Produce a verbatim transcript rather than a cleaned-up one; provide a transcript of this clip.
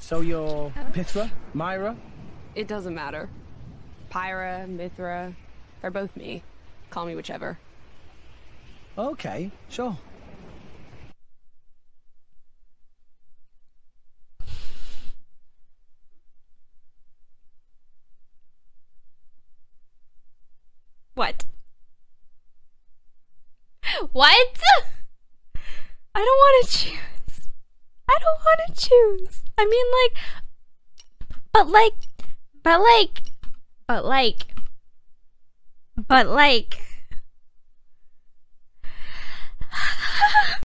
So you're Pithra? Myra? It doesn't matter. Pyra, Mithra, they're both me. Call me whichever. Okay, sure. What? What? I don't want to choose. I don't want to choose. I mean, like, but like, but like, but like, but like.